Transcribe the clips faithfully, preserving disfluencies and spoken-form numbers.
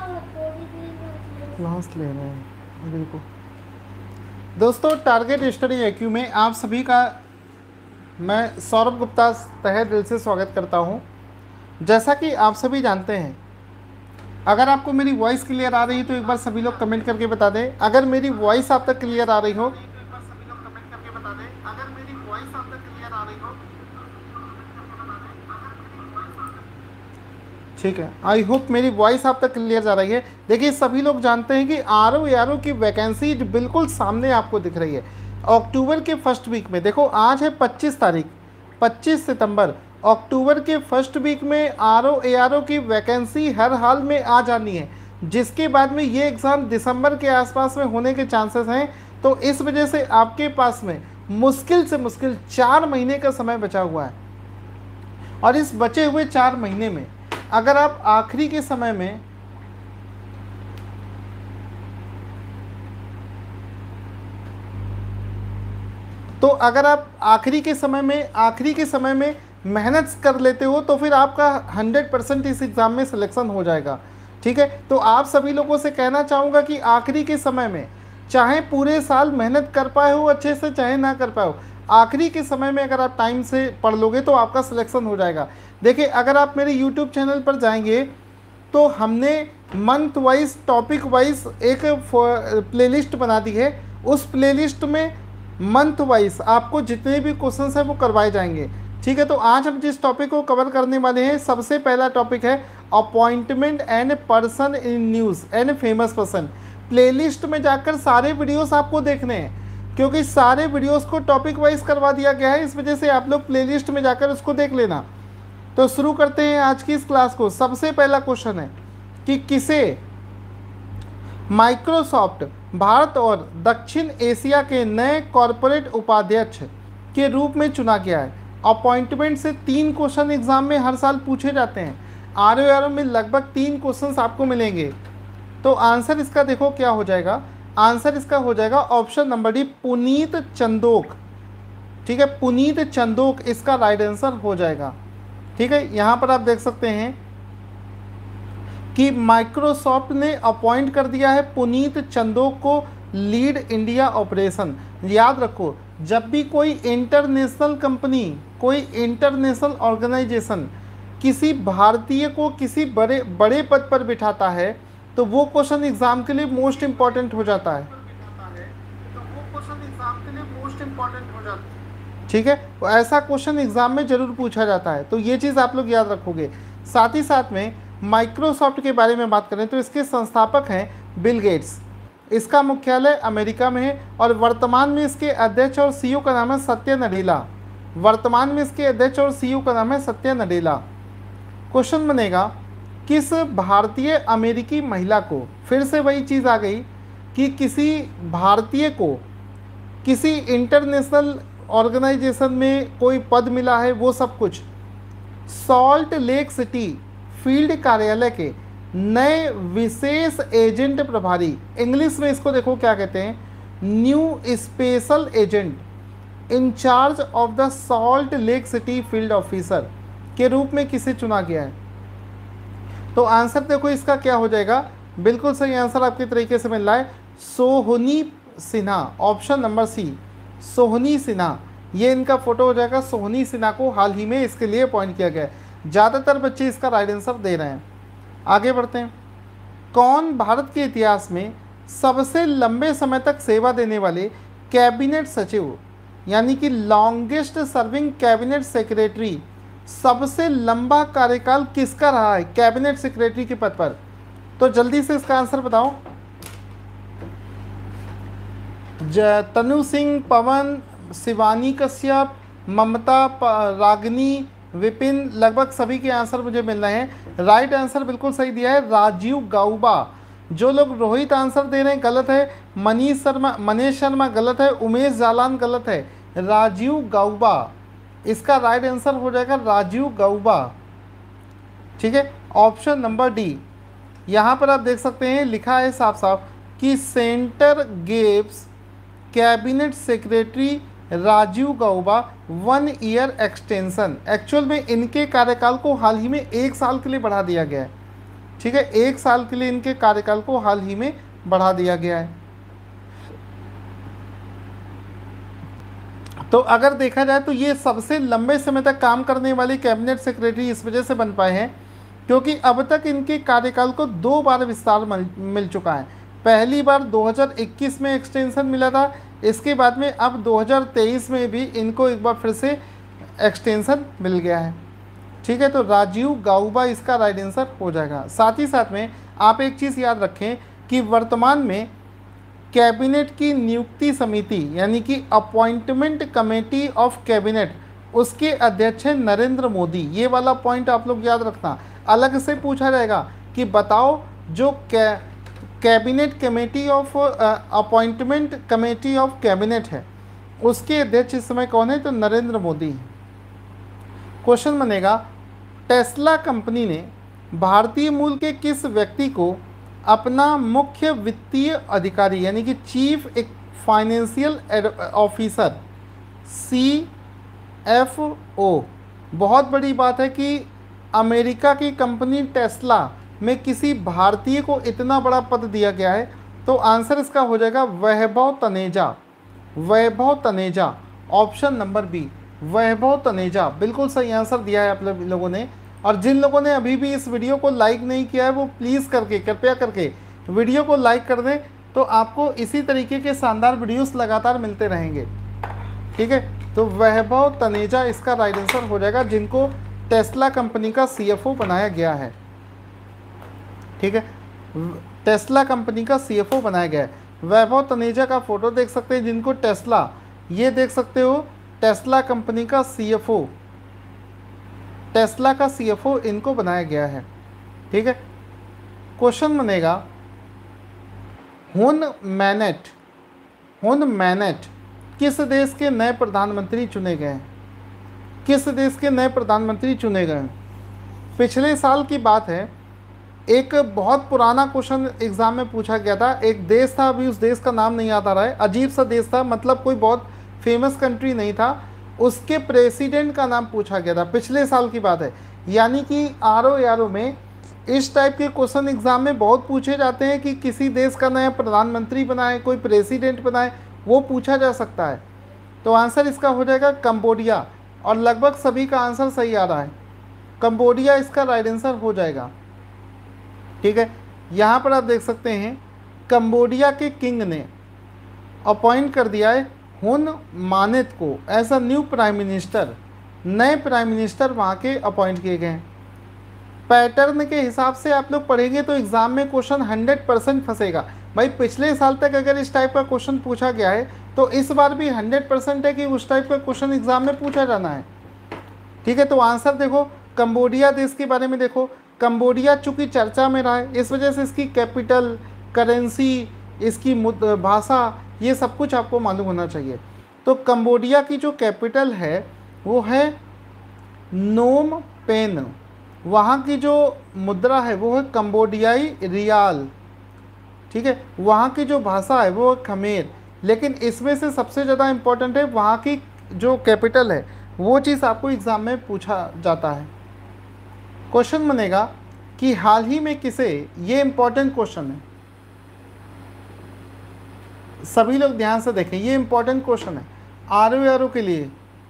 Class ले रहे हैं बिल्कुल। दोस्तों, टारगेट स्टडी एक्यू में आप सभी का मैं सौरभ गुप्ता तहे दिल से स्वागत करता हूं। जैसा कि आप सभी जानते हैं, अगर आपको मेरी वॉइस क्लियर आ रही है तो एक बार सभी लोग कमेंट करके बता दें। अगर मेरी वॉइस आप तक क्लियर आ रही हो तो एक बार सभी लोग कमेंट करके बता दें। अगर मेरी वॉइस आप तक क्लियर आ रही हो, ठीक है। आई होप मेरी वॉइस आप तक क्लियर जा रही है। देखिए, सभी लोग जानते हैं कि आर ओ आर ओ की वैकेंसी बिल्कुल सामने आपको दिख रही है। अक्टूबर के फर्स्ट वीक में, देखो आज है पच्चीस तारीख, पच्चीस सितंबर, अक्टूबर के फर्स्ट वीक में आर ओ आर ओ की वैकेंसी हर हाल में आ जानी है, जिसके बाद में ये एग्ज़ाम दिसंबर के आसपास में होने के चांसेस हैं। तो इस वजह से आपके पास में मुश्किल से मुश्किल चार महीने का समय बचा हुआ है, और इस बचे हुए चार महीने में अगर आप आखिरी के समय में तो अगर आप आखिरी के समय में आखिरी के समय में मेहनत कर लेते हो तो फिर आपका हंड्रेड परसेंट इस एग्ज़ाम में सिलेक्शन हो जाएगा। ठीक है, तो आप सभी लोगों से कहना चाहूँगा कि आखिरी के समय में, चाहे पूरे साल मेहनत कर पाए हो अच्छे से, चाहे ना कर पाए हो, आखिरी के समय में अगर आप टाइम से पढ़ लोगे तो आपका सिलेक्शन हो जाएगा। देखिए, अगर आप मेरे यूट्यूब चैनल पर जाएंगे तो हमने मंथ वाइज, टॉपिक वाइज एक प्लेलिस्ट बना दी है। उस प्लेलिस्ट में मंथ वाइज आपको जितने भी क्वेश्चन हैं वो करवाए जाएंगे। ठीक है, तो आज हम जिस टॉपिक को कवर करने वाले हैं, सबसे पहला टॉपिक है appointment and person in news and famous person. Playlist में जाकर सारे वीडियोस आपको देखने हैं, क्योंकि सारे वीडियोस को टॉपिक वाइज करवा दिया गया है, इस वजह से आप लोग प्लेलिस्ट में जाकर उसको देख लेना। तो शुरू करते हैं आज की इस क्लास को। सबसे पहला क्वेश्चन है कि किसे माइक्रोसॉफ्ट भारत और दक्षिण एशिया के नए कॉरपोरेट उपाध्यक्ष के रूप में चुना गया है। अपॉइंटमेंट से तीन क्वेश्चन एग्जाम में हर साल पूछे जाते हैं। आर ओ आर ओ में लगभग तीन क्वेश्चन आपको मिलेंगे। तो आंसर इसका देखो क्या हो जाएगा। आंसर इसका हो जाएगा option number D, Puneet Chandok. ठीक है, पुनीत चंदोक इसका राइट आंसर हो जाएगा। ठीक है, यहाँ पर आप देख सकते हैं कि माइक्रोसॉफ्ट ने अपॉइंट कर दिया है पुनीत चंदोक को लीड इंडिया ऑपरेशन। याद रखो, जब भी कोई इंटरनेशनल कंपनी, कोई इंटरनेशनल ऑर्गेनाइजेशन किसी भारतीय को किसी बड़े बड़े पद पर बिठाता है तो वो क्वेश्चन एग्जाम के लिए मोस्ट इंपॉर्टेंट हो जाता है। तो वो क्वेश्चन एग्जाम के लिए मोस्ट इंपॉर्टेंट हो जाता है। ठीक है, तो ऐसा क्वेश्चन एग्जाम में जरूर पूछा जाता है, तो ये चीज़ आप लोग याद रखोगे। साथ ही साथ में माइक्रोसॉफ्ट के बारे में बात करें तो इसके संस्थापक हैं बिल गेट्स। इसका मुख्यालय अमेरिका में है और वर्तमान में इसके अध्यक्ष और सीईओ का नाम है सत्य नडेला। वर्तमान में इसके अध्यक्ष और सीईओ का नाम है सत्य नडेला। क्वेश्चन बनेगा, किस भारतीय अमेरिकी महिला को, फिर से वही चीज़ आ गई कि किसी भारतीय को किसी इंटरनेशनल ऑर्गेनाइजेशन में कोई पद मिला है, वो सब कुछ, सॉल्ट लेक सिटी फील्ड कार्यालय के नए विशेष एजेंट प्रभारी, इंग्लिश में इसको देखो क्या कहते हैं, new special agent in charge of the Salt Lake City field officer के रूप में किसे चुना गया है। तो आंसर देखो इसका क्या हो जाएगा। बिल्कुल सही आंसर आपके तरीके से मिल रहा है, Sohni Sinha, option number C, Sohni Sinha. ये इनका फोटो हो जाएगा। सोहनी सिन्हा को हाल ही में इसके लिए अपॉइंट किया गया है। ज़्यादातर बच्चे इसका राइट आंसर दे रहे हैं। आगे बढ़ते हैं। कौन भारत के इतिहास में सबसे लंबे समय तक सेवा देने वाले कैबिनेट सचिव, यानी कि लॉन्गेस्ट सर्विंग कैबिनेट सेक्रेटरी, सबसे लंबा कार्यकाल किसका रहा है कैबिनेट सेक्रेटरी के पद पर? तो जल्दी से इसका आंसर बताओ। तनु सिंह, पवन, शिवानी कश्यप, ममता रागनी, विपिन, लगभग सभी के आंसर मुझे मिल रहे हैं। राइट आंसर बिल्कुल सही दिया है राजीव गाउबा। जो लोग रोहित आंसर दे रहे हैं गलत है। मनीष शर्मा, मनीष शर्मा गलत है। उमेश जालान गलत है। राजीव गाउबा इसका राइट आंसर हो जाएगा, राजीव गाउबा। ठीक है, ऑप्शन नंबर डी। यहाँ पर आप देख सकते हैं लिखा है साफ साफ कि centre gives cabinet secretary Rajiv Gauba one year extension. Actual में इनके कार्यकाल को हाल ही में एक साल के लिए बढ़ा दिया गया है। ठीक है, एक साल के लिए इनके कार्यकाल को हाल ही में बढ़ा दिया गया है। तो अगर देखा जाए तो ये सबसे लंबे समय तक काम करने वाले कैबिनेट सेक्रेटरी इस वजह से बन पाए हैं क्योंकि अब तक इनके कार्यकाल को दो बार विस्तार मिल, मिल चुका है। पहली बार दो हज़ार इक्कीस में एक्सटेंशन मिला था, इसके बाद में अब दो हज़ार तेईस में भी इनको एक बार फिर से एक्सटेंशन मिल गया है। ठीक है, तो राजीव गाउबा इसका राइट आंसर हो जाएगा। साथ ही साथ में आप एक चीज़ याद रखें कि वर्तमान में कैबिनेट की नियुक्ति समिति यानी कि अपॉइंटमेंट कमेटी ऑफ कैबिनेट, उसके अध्यक्ष हैं नरेंद्र मोदी। ये वाला पॉइंट आप लोग याद रखना, अलग से पूछा जाएगा कि बताओ जो कै cabinet committee of appointment committee of cabinet है उसके अध्यक्ष इस समय कौन है, तो नरेंद्र मोदी। क्वेश्चन बनेगा टेस्ला कंपनी ने भारतीय मूल के किस व्यक्ति को अपना मुख्य वित्तीय अधिकारी यानी कि चीफ एक financial officer C F O, बहुत बड़ी बात है कि अमेरिका की कंपनी टेस्ला में किसी भारतीय को इतना बड़ा पद दिया गया है। तो आंसर इसका हो जाएगा Vaibhav Taneja. Vaibhav Taneja, option number B, Vaibhav Taneja बिल्कुल सही आंसर दिया है आप लोगों ने। और जिन लोगों ने अभी भी इस वीडियो को लाइक नहीं किया है वो प्लीज़ करके कृपया करके वीडियो को लाइक कर दें, तो आपको इसी तरीके के शानदार वीडियोस लगातार मिलते रहेंगे। ठीक है, तो वैभव तनेजा इसका राइट आंसर हो जाएगा जिनको टेस्ला कंपनी का सीएफओ बनाया गया है। ठीक है, टेस्ला कंपनी का सीएफओ बनाया गया है। वैभव तनेजा का फोटो देख सकते हैं जिनको टेस्ला, ये देख सकते हो टेस्ला कंपनी का सीएफओ, टेस्ला का सीएफओ इनको बनाया गया है। ठीक है, क्वेश्चन बनेगा हुन मैनेट, हुन मैनेट किस देश के नए प्रधानमंत्री चुने गए हैं? किस देश के नए प्रधानमंत्री चुने गए हैं? पिछले साल की बात है, एक बहुत पुराना क्वेश्चन एग्जाम में पूछा गया था। एक देश था, अभी उस देश का नाम नहीं याद आ रहा है, अजीब सा देश था, मतलब कोई बहुत फेमस कंट्री नहीं था, उसके प्रेसिडेंट का नाम पूछा गया था। पिछले साल की बात है, यानी कि आर ओ आर ओ में इस टाइप के क्वेश्चन एग्जाम में बहुत पूछे जाते हैं कि किसी देश का नया प्रधानमंत्री बनाए, कोई प्रेसिडेंट बनाए, वो पूछा जा सकता है। तो आंसर इसका हो जाएगा कंबोडिया, और लगभग सभी का आंसर सही आ रहा है, कंबोडिया इसका राइट आंसर हो जाएगा। ठीक है, यहाँ पर आप देख सकते हैं कंबोडिया के किंग ने अपॉइंट कर दिया है हुन मानेत को as a new prime minister. नए प्राइम मिनिस्टर वहाँ के अपॉइंट किए गए हैं। पैटर्न के हिसाब से आप लोग पढ़ेंगे तो एग्ज़ाम में क्वेश्चन हंड्रेड परसेंट फंसेगा। भाई पिछले साल तक अगर इस टाइप का क्वेश्चन पूछा गया है तो इस बार भी हंड्रेड परसेंट है कि उस टाइप का क्वेश्चन एग्ज़ाम में पूछा जाना है। ठीक है, तो आंसर देखो कंबोडिया देश के बारे में देखो, कंबोडिया चूँकि चर्चा में रहा है इस वजह से इसकी कैपिटल, करेंसी, इसकी भाषा, ये सब कुछ आपको मालूम होना चाहिए। तो कंबोडिया की जो कैपिटल है वो है नोम पेन, वहाँ की जो मुद्रा है वो है कंबोडियाई रियाल। ठीक है, वहाँ की जो भाषा है वो है खमेर, लेकिन इसमें से सबसे ज़्यादा इम्पोर्टेंट है वहाँ की जो कैपिटल है, वो चीज़ आपको एग्ज़ाम में पूछा जाता है। क्वेश्चन बनेगा कि हाल ही में किसे, ये इम्पोर्टेंट क्वेश्चन है, सभी लोग ध्यान से देखें, ये इंपॉर्टेंट क्वेश्चन है आर ओ आर ओ के लिए।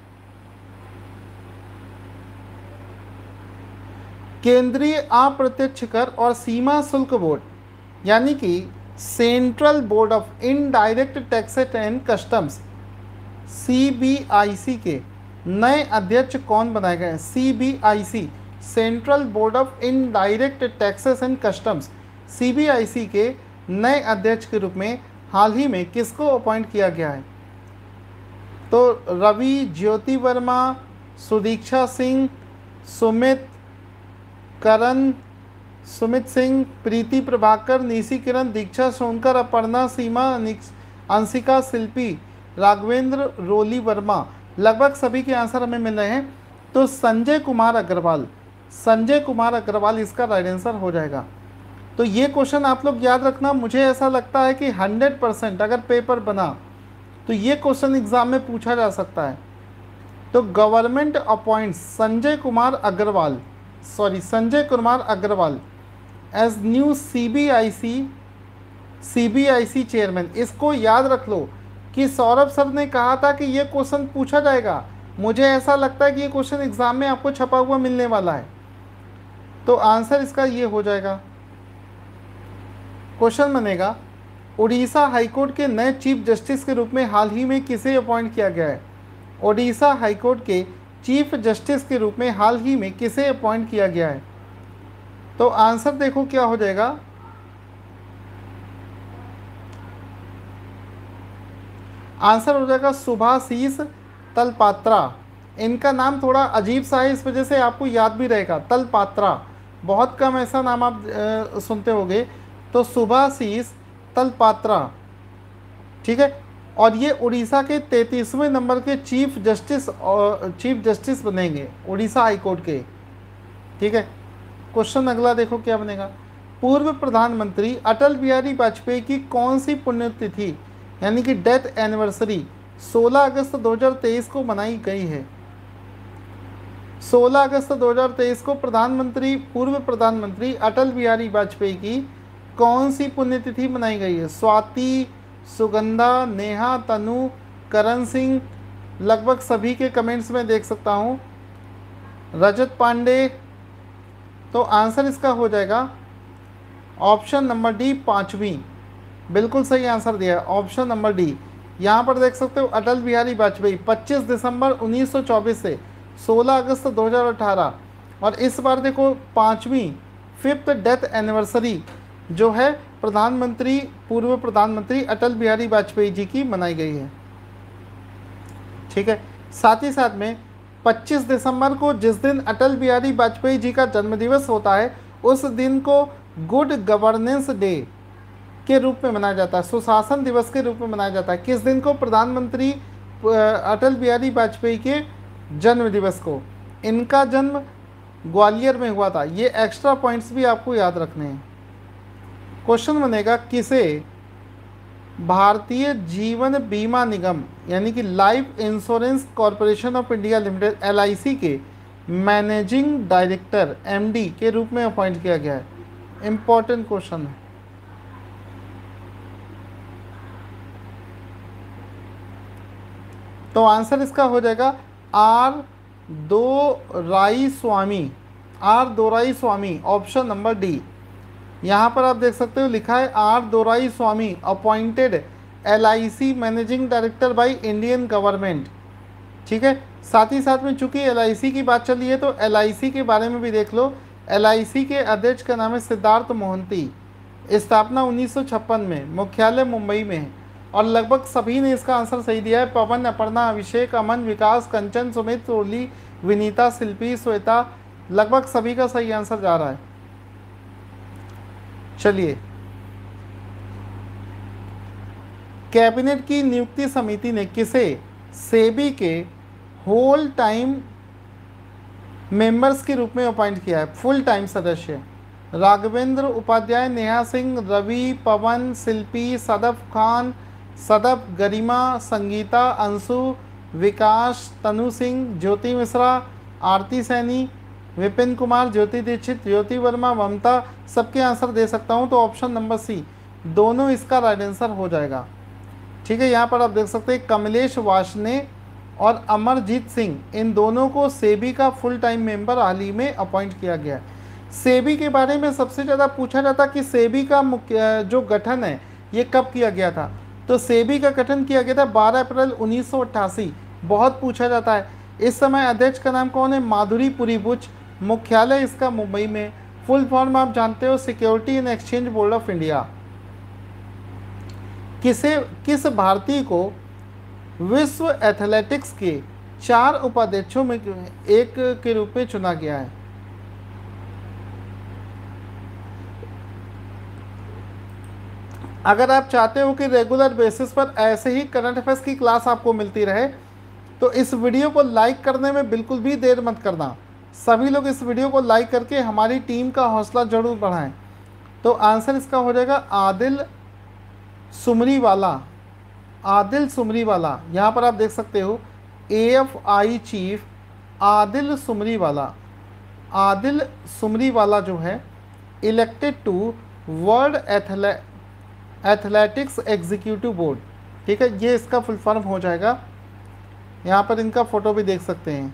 केंद्रीय अप्रत्यक्ष कर और सीमा शुल्क बोर्ड यानी कि central board of indirect taxes and customs C B I C के नए अध्यक्ष कौन बनाए गए हैं? C B I C, central board of indirect taxes and customs, C B I C के नए अध्यक्ष के रूप में हाल ही में किसको अपॉइंट किया गया है? तो रवि ज्योति वर्मा, सुदीक्षा सिंह, सुमित करण, सुमित सिंह, प्रीति प्रभाकर, निशी किरण, दीक्षा सोनकर, अपर्णा, सीमा, अंशिका, शिल्पी, राघवेंद्र, रोली वर्मा, लगभग सभी के आंसर हमें मिल रहे हैं। तो संजय कुमार अग्रवाल, संजय कुमार अग्रवाल इसका राइट आंसर हो जाएगा। तो ये क्वेश्चन आप लोग याद रखना, मुझे ऐसा लगता है कि हंड्रेड परसेंट अगर पेपर बना तो ये क्वेश्चन एग्जाम में पूछा जा सकता है। तो government appoints Sanjay Kumar Agrawal, sorry Sanjay Kumar Agrawal as new CBIC CBIC chairman. इसको याद रख लो कि सौरभ सर ने कहा था कि ये क्वेश्चन पूछा जाएगा। मुझे ऐसा लगता है कि ये क्वेश्चन एग्जाम में आपको छपा हुआ मिलने वाला है, तो आंसर इसका ये हो जाएगा। क्वेश्चन बनेगा, उड़ीसा हाईकोर्ट के नए चीफ जस्टिस के रूप में हाल ही में किसे अपॉइंट किया गया है? ओडिशा हाईकोर्ट के चीफ जस्टिस के रूप में हाल ही में किसे अपॉइंट किया गया है? तो आंसर देखो क्या हो जाएगा। आंसर हो जाएगा सुभाषीष तलपात्रा। इनका नाम थोड़ा अजीब सा है, इस वजह से आपको याद भी रहेगा। तलपात्रा, बहुत कम ऐसा नाम आप आ, सुनते होंगे। तो सुभाषीष तलपात्रा, ठीक है। और ये उड़ीसा के तैंतीसवें नंबर के चीफ जस्टिस चीफ जस्टिस बनेंगे उड़ीसा हाई कोर्ट के, ठीक है। क्वेश्चन अगला देखो क्या बनेगा। पूर्व प्रधानमंत्री अटल बिहारी वाजपेयी की कौन सी पुण्यतिथि यानी कि डेथ एनिवर्सरी सोलह अगस्त दो हज़ार तेईस को मनाई गई है? सोलह अगस्त दो हज़ार तेईस को प्रधानमंत्री पूर्व प्रधानमंत्री अटल बिहारी वाजपेयी की कौन सी पुण्यतिथि मनाई गई है? स्वाति, सुगंधा, नेहा, तनु, करण सिंह, लगभग सभी के कमेंट्स में देख सकता हूँ। रजत पांडे। तो आंसर इसका हो जाएगा ऑप्शन नंबर डी, पांचवी। बिल्कुल सही आंसर दिया है, ऑप्शन नंबर डी। यहाँ पर देख सकते हो अटल बिहारी वाजपेयी पच्चीस दिसंबर उन्नीस सौ चौबीस से सोलह अगस्त दो हज़ार अठारह, और इस बार देखो पाँचवीं फिफ्थ डेथ एनिवर्सरी जो है प्रधानमंत्री पूर्व प्रधानमंत्री अटल बिहारी वाजपेयी जी की मनाई गई है, ठीक है। साथ ही साथ में पच्चीस दिसंबर को जिस दिन अटल बिहारी वाजपेयी जी का जन्मदिवस होता है, उस दिन को गुड गवर्नेंस डे के रूप में मनाया जाता है, सुशासन दिवस के रूप में मनाया जाता है। किस दिन को? प्रधानमंत्री अटल बिहारी वाजपेयी के जन्म दिवस को। इनका जन्म ग्वालियर में हुआ था। ये एक्स्ट्रा पॉइंट्स भी आपको याद रखने हैं। क्वेश्चन बनेगा, किसे भारतीय जीवन बीमा निगम यानी कि life insurance corporation of India limited L I C के मैनेजिंग डायरेक्टर एम डी के रूप में अपॉइंट किया गया है? इंपॉर्टेंट क्वेश्चन है। तो आंसर इसका हो जाएगा R Dorai Swamy, R Dorai Swamy, option number D. यहाँ पर आप देख सकते हो लिखा है R Dorai Swamy appointed L I C managing director by Indian government, ठीक है। साथ ही साथ में चूंकि एल आई सी की बात चली है तो एल आई सी के बारे में भी देख लो। एल आई सी के अध्यक्ष का नाम है सिद्धार्थ मोहंती। स्थापना उन्नीस सौ छप्पन में, मुख्यालय मुंबई में है, और लगभग सभी ने इसका आंसर सही दिया है। पवन, अपर्णा, अभिषेक, अमन, विकास, कंचन, सुमित, ओली, विनीता, शिल्पी, श्वेता, लगभग सभी का सही आंसर जा रहा है। चलिए, कैबिनेट की नियुक्ति समिति ने किसे सेबी के होल टाइम मेंबर्स के रूप में अपॉइंट किया है? फुल टाइम सदस्य। राघवेंद्र उपाध्याय, नेहा सिंह, रवि, पवन, शिल्पी, सदफ खान, सदफ, गरिमा, संगीता, अंशु, विकास, तनु सिंह, ज्योति मिश्रा, आरती सैनी, विपिन कुमार, ज्योति दीक्षित, ज्योति वर्मा, ममता, सबके आंसर दे सकता हूं। तो ऑप्शन नंबर सी दोनों इसका राइट आंसर हो जाएगा, ठीक है। यहाँ पर आप देख सकते हैं कमलेश वासने और अमरजीत सिंह, इन दोनों को सेबी का फुल टाइम मेंबर हाल ही में अपॉइंट किया गया है। सेबी के बारे में सबसे ज़्यादा पूछा जाता कि सेबी का मुख्य जो गठन है ये कब किया गया था? तो सेबी का गठन किया गया था बारह अप्रैल उन्नीस सौ अट्ठासी। बहुत पूछा जाता है। इस समय अध्यक्ष का नाम कौन है? माधुरी पुरीबुच। मुख्यालय इसका मुंबई में। फुल फॉर्म आप जानते हो, security and exchange board of India. किसे किस भारतीय को विश्व एथलेटिक्स के चार उपाध्यक्षों में एक के रूप में चुना गया है? अगर आप चाहते हो कि रेगुलर बेसिस पर ऐसे ही करंट अफेयर्स की क्लास आपको मिलती रहे तो इस वीडियो को लाइक करने में बिल्कुल भी देर मत करना। सभी लोग इस वीडियो को लाइक करके हमारी टीम का हौसला जरूर बढ़ाएं। तो आंसर इसका हो जाएगा आदिल सुमरीवाला। आदिल सुमरीवाला, यहाँ पर आप देख सकते हो A F I chief Adil Sumariwala. Adil Sumariwala जो है elected to world athletics executive board. ठीक है, ये इसका फुल फॉर्म हो जाएगा। यहाँ पर इनका फोटो भी देख सकते हैं।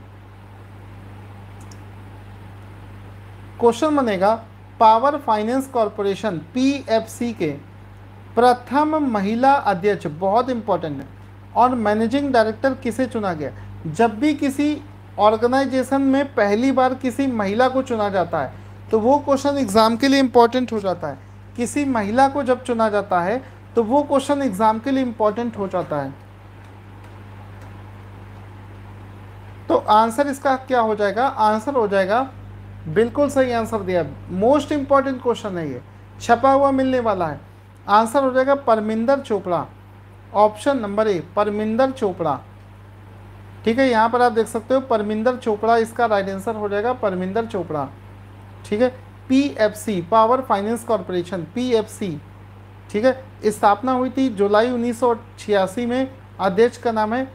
क्वेश्चन बनेगा पावर फाइनेंस कॉरपोरेशन पीएफसी के प्रथम महिला अध्यक्ष, बहुत इंपॉर्टेंट है, और मैनेजिंग डायरेक्टर किसे चुना गया। जब भी किसी ऑर्गेनाइजेशन में पहली बार किसी महिला को चुना जाता है तो वो क्वेश्चन एग्जाम के लिए इंपॉर्टेंट हो जाता है। किसी महिला को जब चुना जाता है तो वो क्वेश्चन एग्जाम के लिए इंपॉर्टेंट हो जाता है। तो आंसर इसका क्या हो जाएगा, आंसर हो जाएगा, बिल्कुल सही आंसर दिया, मोस्ट इंपॉर्टेंट क्वेश्चन है ये, छपा हुआ मिलने वाला है। आंसर हो जाएगा Parminder Chopra, option number A Parminder Chopra. ठीक है, यहाँ पर आप देख सकते हो परमिंदर चोपड़ा इसका राइट आंसर हो जाएगा, परमिंदर चोपड़ा। ठीक है, PFC power finance corporation PFC, ठीक है, स्थापना हुई थी जुलाई उन्नीस सौ छियासी में। अध्यक्ष का नाम है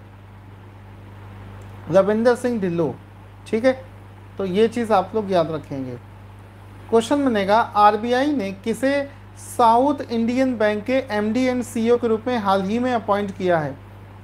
रविंदर सिंह ढिल्लो। ठीक है, तो ये चीज़ आप लोग याद रखेंगे। क्वेश्चन बनेगा आरबीआई ने किसे साउथ इंडियन बैंक के एमडी एंड सीईओ के रूप में हाल ही में अपॉइंट किया है।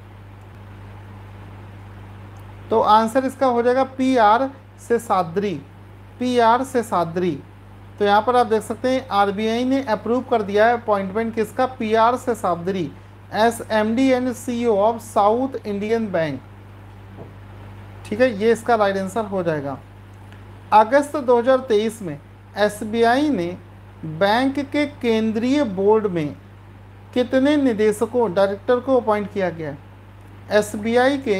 तो आंसर इसका हो जाएगा पी आर से साद्री, पी आर से साद्री। तो यहाँ पर आप देख सकते हैं आरबीआई ने अप्रूव कर दिया है अपॉइंटमेंट किसका, P R Seshadri as MD and CEO of South Indian Bank. ठीक है, ये इसका राइट आंसर हो जाएगा। अगस्त दो हज़ार तेईस में एसबीआई ने बैंक के केंद्रीय बोर्ड में कितने निदेशकों डायरेक्टर को अपॉइंट किया गया है। एसबीआई के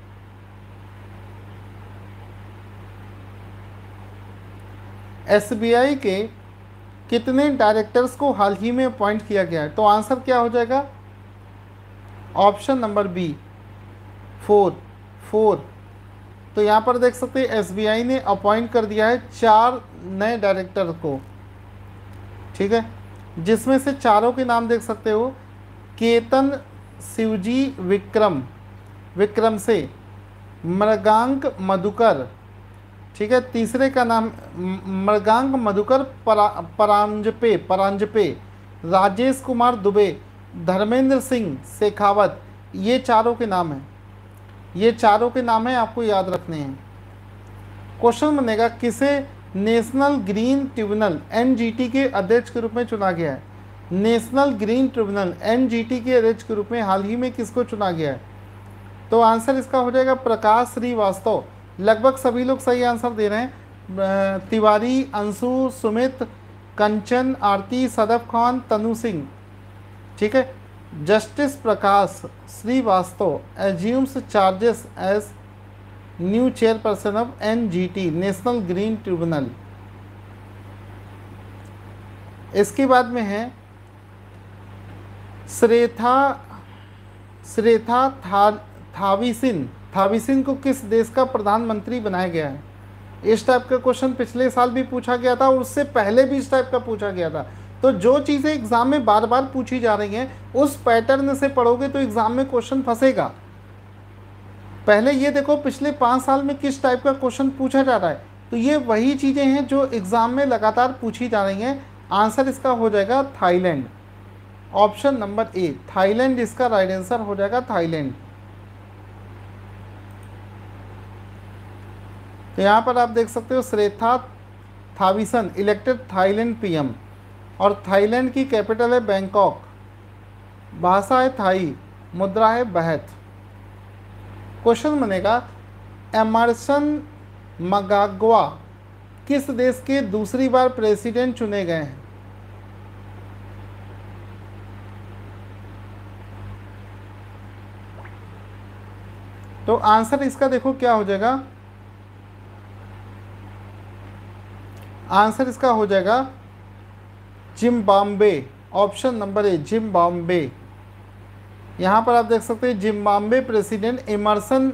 एसबीआई के कितने डायरेक्टर्स को हाल ही में अपॉइंट किया गया है। तो आंसर क्या हो जाएगा, option number B four four. तो यहाँ पर देख सकते हैं एसबीआई ने अपॉइंट कर दिया है चार नए डायरेक्टर को। ठीक है, जिसमें से चारों के नाम देख सकते हो, केतन शिवजी विक्रम विक्रम से, मृगांक मधुकर, ठीक है, तीसरे का नाम मृगांक मधुकर परा, परांजपे परांजपे राजेश कुमार दुबे, धर्मेंद्र सिंह शेखावत, ये चारों के नाम हैं, ये चारों के नाम हैं, आपको याद रखने हैं। क्वेश्चन बनेगा किसे नेशनल ग्रीन ट्रिब्यूनल एनजीटी के अध्यक्ष के रूप में चुना गया है। नेशनल ग्रीन ट्रिब्यूनल एनजीटी के अध्यक्ष के रूप में हाल ही में किसको चुना गया है। तो आंसर इसका हो जाएगा प्रकाश श्रीवास्तव। लगभग सभी लोग सही आंसर दे रहे हैं, तिवारी, अंशु, सुमित, कंचन, आरती, सदफ खान, तनु सिंह। ठीक है, justice Prakash Shrivastava assumes charges as new chairperson of NGT national green tribunal. इसके बाद में है श्रेथा श्रेथा था, थाविसिन थाविसिन को किस देश का प्रधानमंत्री बनाया गया है। इस टाइप का क्वेश्चन पिछले साल भी पूछा गया था और उससे पहले भी इस टाइप का पूछा गया था। तो जो चीज़ें एग्जाम में बार बार पूछी जा रही हैं उस पैटर्न से पढ़ोगे तो एग्जाम में क्वेश्चन फंसेगा। पहले ये देखो पिछले पाँच साल में किस टाइप का क्वेश्चन पूछा जा रहा है, तो ये वही चीज़ें हैं जो एग्जाम में लगातार पूछी जा रही हैं। आंसर इसका हो जाएगा Thailand, option number A Thailand इसका राइट आंसर हो जाएगा, थाईलैंड। तो यहाँ पर आप देख सकते हो Srettha Thavisin elected Thailand PM, और थाईलैंड की कैपिटल है बैंकॉक, भाषा है थाई, मुद्रा है बहत। क्वेश्चन बनेगा एमर्सन मगाग्वा किस देश के दूसरी बार प्रेसिडेंट चुने गए हैं। तो आंसर इसका देखो क्या हो जाएगा, आंसर इसका हो जाएगा Zimbabwe, option number A Zimbabwe. यहाँ पर आप देख सकते हैं Zimbabwe president Emerson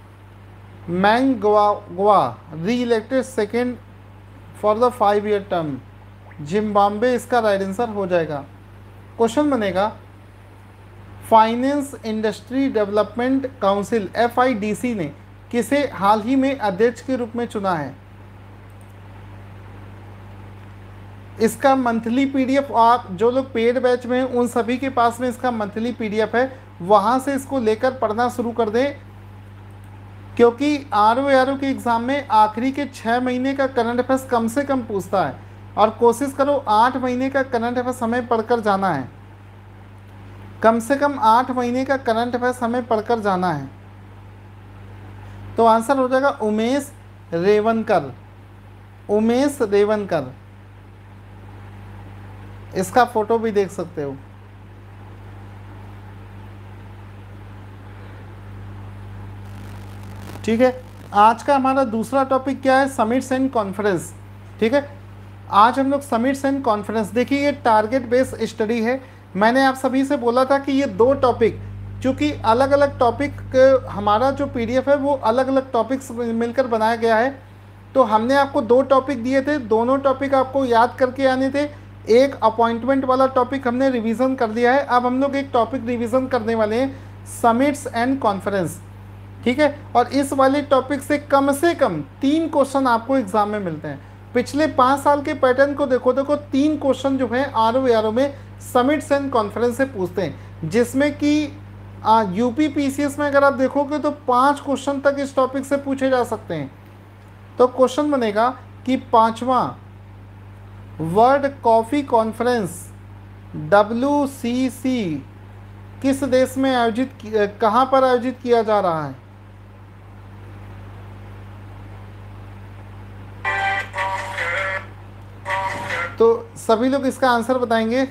Mnangagwa reelected second for the five year term, Zimbabwe इसका राइट आंसर हो जाएगा। क्वेश्चन बनेगा finance industry development council F I D C ने किसे हाल ही में अध्यक्ष के रूप में चुना है। इसका मंथली पीडीएफ, आप जो लोग पेड बैच में हैं उन सभी के पास में इसका मंथली पीडीएफ है, वहाँ से इसको लेकर पढ़ना शुरू कर दें, क्योंकि आर ओ आर ओ के एग्ज़ाम में आखिरी के छः महीने का करंट अफेयर्स कम से कम पूछता है, और कोशिश करो आठ महीने का करंट अफेयर्स हमें पढ़कर जाना है, कम से कम आठ महीने का करंट अफेयर्स हमें पढ़कर जाना है। तो आंसर हो जाएगा उमेश रेवनकर, उमेश रेवनकर। इसका फोटो भी देख सकते हो। ठीक है, आज का हमारा दूसरा टॉपिक क्या है, समिट्स एंड कॉन्फ्रेंस। ठीक है, आज हम लोग समिट्स एंड कॉन्फ्रेंस, देखिए ये टारगेट बेस्ड स्टडी है। मैंने आप सभी से बोला था कि ये दो टॉपिक, क्योंकि अलग अलग टॉपिक हमारा जो पीडीएफ है वो अलग अलग टॉपिक्स मिलकर बनाया गया है, तो हमने आपको दो टॉपिक दिए थे, दोनों टॉपिक आपको याद करके आने थे। एक अपॉइंटमेंट वाला टॉपिक हमने रिवीजन कर दिया है, अब हम लोग एक टॉपिक रिवीजन करने वाले हैं, समिट्स एंड कॉन्फ्रेंस। ठीक है, और इस वाले टॉपिक से कम से कम तीन क्वेश्चन आपको एग्जाम में मिलते हैं। पिछले पाँच साल के पैटर्न को देखो देखो तीन क्वेश्चन जो है आर ओ आर ओ में समिट्स एंड कॉन्फ्रेंस से पूछते हैं, जिसमें कि यूपी पीसीएस में अगर आप देखोगे तो पाँच क्वेश्चन तक इस टॉपिक से पूछे जा सकते हैं। तो क्वेश्चन बनेगा कि पांचवा world coffee conference W C C किस देश में आयोजित, कहाँ पर आयोजित किया जा रहा है? तो सभी लोग इसका आंसर बताएंगे।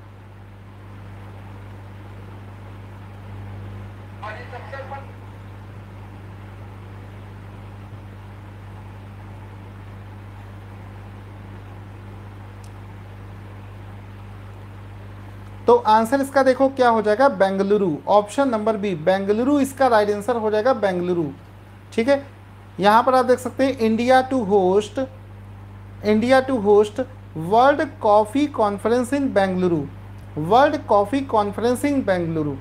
तो आंसर इसका देखो क्या हो जाएगा, Bengaluru, option number B Bengaluru इसका राइट आंसर हो जाएगा, बेंगलुरु। ठीक है, यहाँ पर आप देख सकते हैं India to host, India to host world coffee conference in Bengaluru, world coffee conference in Bengaluru.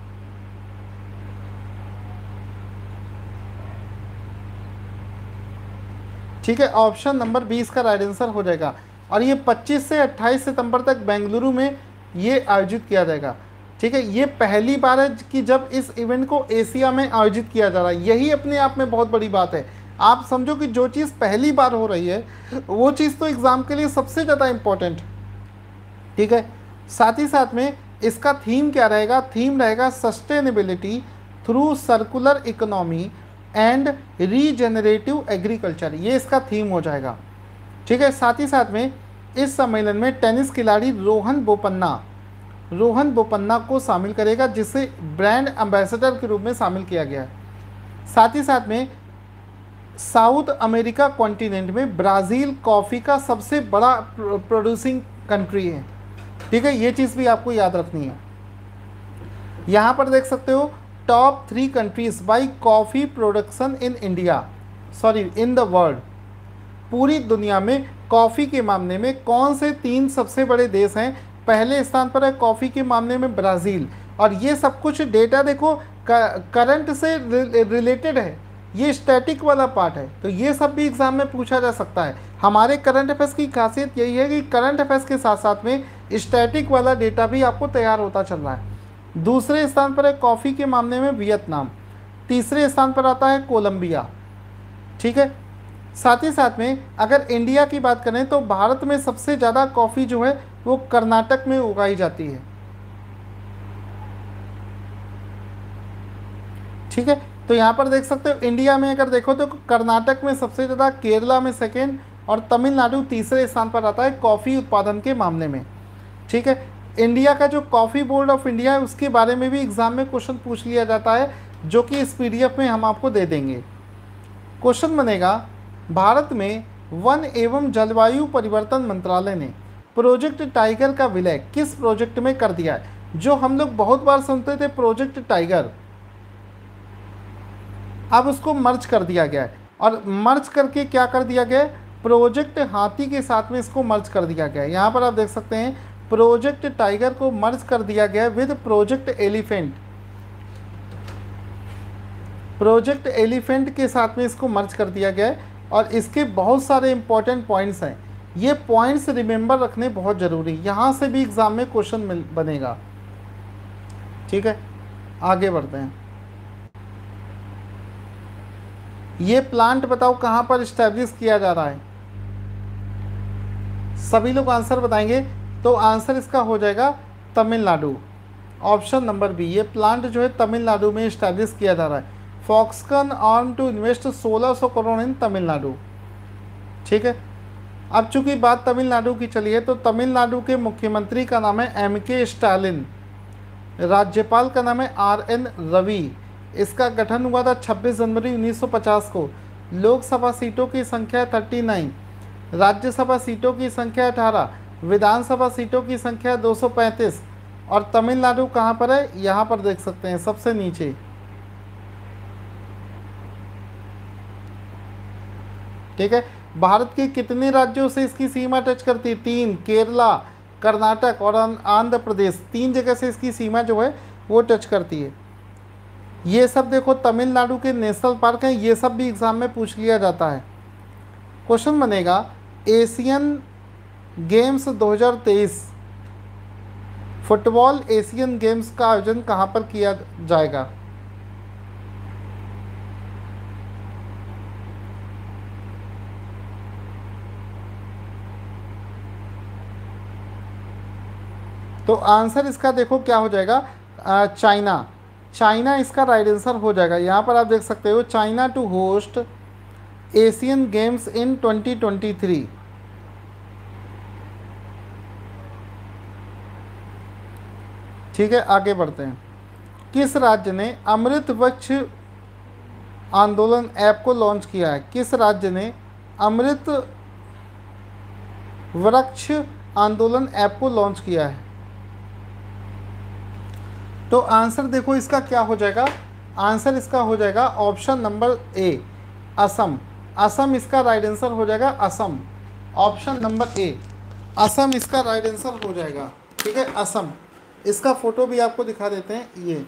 ठीक है, ऑप्शन नंबर बी इसका राइट आंसर हो जाएगा। और ये पच्चीस से अट्ठाईस सितंबर तक बेंगलुरु में ये आयोजित किया जाएगा। ठीक है, ये पहली बार है कि जब इस इवेंट को एशिया में आयोजित किया जा रहा है, यही अपने आप में बहुत बड़ी बात है। आप समझो कि जो चीज़ पहली बार हो रही है वो चीज़ तो एग्ज़ाम के लिए सबसे ज़्यादा इम्पोर्टेंट। ठीक है, साथ ही साथ में इसका थीम क्या रहेगा, थीम रहेगा sustainability through circular economy and regenerative agriculture, ये इसका थीम हो जाएगा। ठीक है, साथ ही साथ में इस सम्मेलन में टेनिस खिलाड़ी रोहन बोपन्ना, रोहन बोपन्ना को शामिल करेगा, जिसे ब्रांड एम्बेसडर के रूप में शामिल किया गया है। साथ ही साथ में साउथ अमेरिका कॉन्टिनेंट में ब्राज़ील कॉफ़ी का सबसे बड़ा प्रोड्यूसिंग कंट्री है। ठीक है, ये चीज़ भी आपको याद रखनी है। यहाँ पर देख सकते हो top three countries by coffee production in India, sorry in the world, पूरी दुनिया में कॉफ़ी के मामले में कौन से तीन सबसे बड़े देश हैं। पहले स्थान पर है कॉफ़ी के मामले में ब्राज़ील, और ये सब कुछ डेटा देखो करंट से रिलेटेड है, ये स्टैटिक वाला पार्ट है, तो ये सब भी एग्जाम में पूछा जा सकता है। हमारे करंट अफेयर्स की खासियत यही है कि करंट अफेयर्स के साथ साथ में स्टैटिक वाला डेटा भी आपको तैयार होता चल रहा है। दूसरे स्थान पर है कॉफ़ी के मामले में वियतनाम, तीसरे स्थान पर आता है कोलंबिया। ठीक है, साथ ही साथ में अगर इंडिया की बात करें तो भारत में सबसे ज़्यादा कॉफ़ी जो है वो कर्नाटक में उगाई जाती है। ठीक है, तो यहाँ पर देख सकते हो इंडिया में अगर देखो तो कर्नाटक में सबसे ज़्यादा, केरला में सेकेंड, और तमिलनाडु तीसरे स्थान पर आता है कॉफ़ी उत्पादन के मामले में। ठीक है, इंडिया का जो कॉफ़ी बोर्ड ऑफ इंडिया है उसके बारे में भी एग्जाम में क्वेश्चन पूछ लिया जाता है, जो कि इस पीडीएफ में हम आपको दे देंगे। क्वेश्चन बनेगा, भारत में वन एवं जलवायु परिवर्तन मंत्रालय ने प्रोजेक्ट टाइगर का विलय किस प्रोजेक्ट में कर दिया है? जो हम लोग बहुत बार सुनते थे प्रोजेक्ट टाइगर, अब उसको मर्ज कर दिया गया है, और मर्ज करके क्या कर दिया गया है, प्रोजेक्ट हाथी के साथ में इसको मर्ज कर दिया गया है। यहाँ पर आप देख सकते हैं प्रोजेक्ट टाइगर को मर्ज कर दिया गया है with project elephant, project elephant के साथ में इसको मर्ज कर दिया गया है। और इसके बहुत सारे इंपॉर्टेंट पॉइंट्स हैं। ये पॉइंट्स रिमेंबर रखने बहुत ज़रूरी, यहाँ से भी एग्ज़ाम में क्वेश्चन मिल बनेगा। ठीक है, आगे बढ़ते हैं। ये प्लांट बताओ कहाँ पर इस्टेब्लिश किया जा रहा है, सभी लोग आंसर बताएंगे। तो आंसर इसका हो जाएगा तमिलनाडु, ऑप्शन नंबर बी। ये प्लांट जो है तमिलनाडु में इस्टेब्लिश किया जा रहा है। फॉक्सकन आर्म टू इन्वेस्ट सोलह सौ करोड़ इन तमिलनाडु। ठीक है, अब चूंकि बात तमिलनाडु की चली है तो तमिलनाडु के मुख्यमंत्री का नाम है एम के स्टालिन, राज्यपाल का नाम है आर एन रवि। इसका गठन हुआ था छब्बीस जनवरी उन्नीस सौ पचास को। लोकसभा सीटों की संख्या उनतालीस, राज्यसभा सीटों की संख्या अठारह, विधानसभा सीटों की संख्या दो सौ पैंतीस। और तमिलनाडु कहाँ पर है, यहाँ पर देख सकते हैं सबसे नीचे। ठीक है, भारत के कितने राज्यों से इसकी सीमा टच करती है, तीन, केरला, कर्नाटक और आंध्र प्रदेश, तीन जगह से इसकी सीमा जो है वो टच करती है। ये सब देखो तमिलनाडु के नेशनल पार्क हैं, ये सब भी एग्जाम में पूछ लिया जाता है। क्वेश्चन बनेगा एशियन गेम्स दो हज़ार तेईस, फुटबॉल एशियन गेम्स का आयोजन कहाँ पर किया जाएगा। तो आंसर इसका देखो क्या हो जाएगा, चाइना। चाइना इसका राइट आंसर हो जाएगा। यहाँ पर आप देख सकते हो China to host Asian games in twenty twenty three. ठीक है, आगे बढ़ते हैं। किस राज्य ने अमृत वृक्ष आंदोलन ऐप को लॉन्च किया है, किस राज्य ने अमृत वृक्ष आंदोलन ऐप को लॉन्च किया है। तो आंसर देखो इसका क्या हो जाएगा, आंसर इसका हो जाएगा option number A, Assam. Assam इसका राइट आंसर हो जाएगा, Assam, option number A, Assam इसका राइट आंसर हो जाएगा। ठीक है, असम। इसका फोटो भी आपको दिखा देते हैं, ये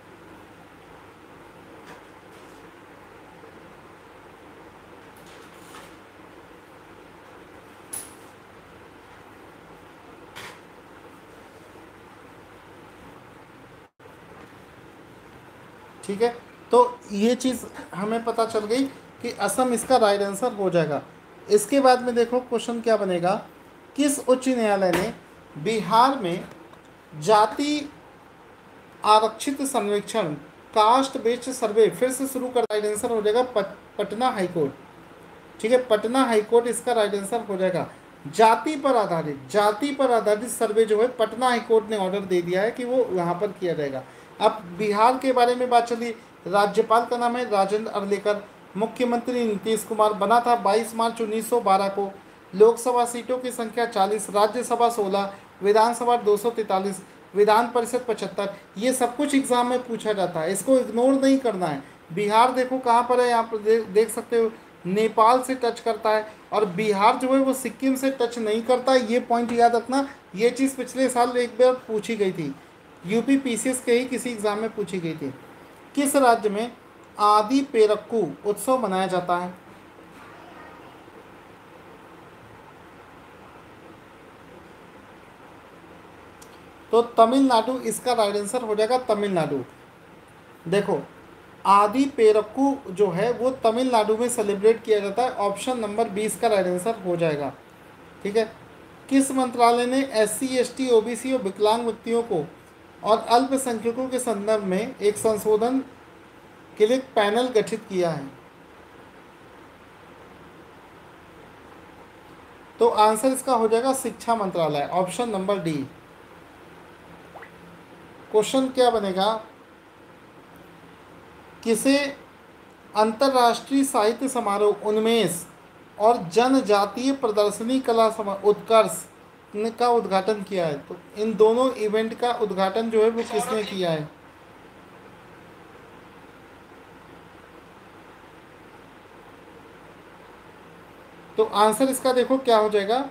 ठीक है। तो ये चीज़ हमें पता चल गई कि असम इसका राइट आंसर हो जाएगा। इसके बाद में देखो क्वेश्चन क्या बनेगा, किस उच्च न्यायालय ने बिहार में जाति आरक्षित सर्वेक्षण कास्ट बेस्ड सर्वे फिर से शुरू कर, राइट आंसर हो जाएगा पट, पटना हाईकोर्ट। ठीक है, पटना हाईकोर्ट इसका राइट आंसर हो जाएगा। जाति पर आधारित जाति पर आधारित सर्वे जो है पटना हाईकोर्ट ने ऑर्डर दे दिया है कि वो यहाँ पर किया जाएगा। अब बिहार के बारे में बात चली, राज्यपाल का नाम है राजेंद्र अरलेकर, मुख्यमंत्री नीतीश कुमार, बना था बाईस मार्च उन्नीस सौ बारह को। लोकसभा सीटों की संख्या चालीस, राज्यसभा सोलह, विधानसभा दो सौ तैंतालीस, विधान परिषद पचहत्तर। ये सब कुछ एग्जाम में पूछा जाता है, इसको इग्नोर नहीं करना है। बिहार देखो कहाँ पर है, यहाँ पर दे, देख सकते हो नेपाल से टच करता है, और बिहार जो है वो सिक्किम से टच नहीं करता। ये पॉइंट याद रखना, ये चीज़ पिछले साल एक बार पूछी गई थी, यूपी पीसीएस के ही किसी एग्जाम में पूछी गई थी। किस राज्य में आदि पेरक्कू उत्सव मनाया जाता है। तो तमिलनाडु इसका राइट आंसर हो जाएगा, तमिलनाडु। देखो आदि पेरक्कू जो है वो तमिलनाडु में सेलिब्रेट किया जाता है, ऑप्शन नंबर बीस का राइट आंसर हो जाएगा। ठीक है, किस मंत्रालय ने S C S T O B C और विकलांग व्यक्तियों को और अल्पसंख्यकों के संदर्भ में एक संशोधन के लिए पैनल गठित किया है। तो आंसर इसका हो जाएगा शिक्षा मंत्रालय, ऑप्शन नंबर डी। क्वेश्चन क्या बनेगा, किसे अंतर्राष्ट्रीय साहित्य समारोह उन्मेष और जनजातीय प्रदर्शनी कला उत्कर्ष का उद्घाटन किया है। तो इन दोनों इवेंट का उद्घाटन जो है वो किसने किया है। तो आंसर इसका देखो क्या हो जाएगा,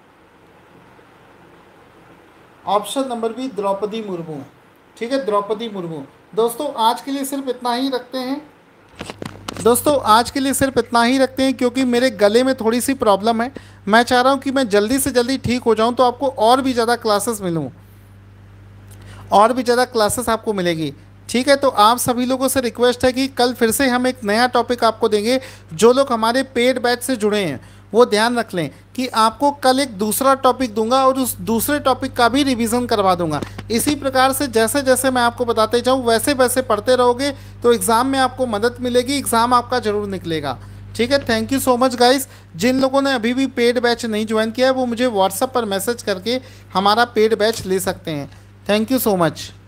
option number B, Draupadi Murmu. ठीक है, द्रौपदी मुर्मू। दोस्तों आज के लिए सिर्फ इतना ही रखते हैं। दोस्तों आज के लिए सिर्फ इतना ही रखते हैं, क्योंकि मेरे गले में थोड़ी सी प्रॉब्लम है। मैं चाह रहा हूँ कि मैं जल्दी से जल्दी ठीक हो जाऊँ, तो आपको और भी ज़्यादा क्लासेस मिलूँ, और भी ज़्यादा क्लासेस आपको मिलेगी। ठीक है, तो आप सभी लोगों से रिक्वेस्ट है कि कल फिर से हम एक नया टॉपिक आपको देंगे। जो लोग हमारे पेड बैच से जुड़े हैं वो ध्यान रख लें कि आपको कल एक दूसरा टॉपिक दूंगा और उस दूसरे टॉपिक का भी रिवीजन करवा दूंगा। इसी प्रकार से जैसे जैसे मैं आपको बताते जाऊँ वैसे वैसे पढ़ते रहोगे तो एग्ज़ाम में आपको मदद मिलेगी, एग्ज़ाम आपका ज़रूर निकलेगा। ठीक है, thank you so much guys. जिन लोगों ने अभी भी पेड बैच नहीं ज्वाइन किया है वो मुझे व्हाट्सएप पर मैसेज करके हमारा पेड बैच ले सकते हैं। Thank you so much.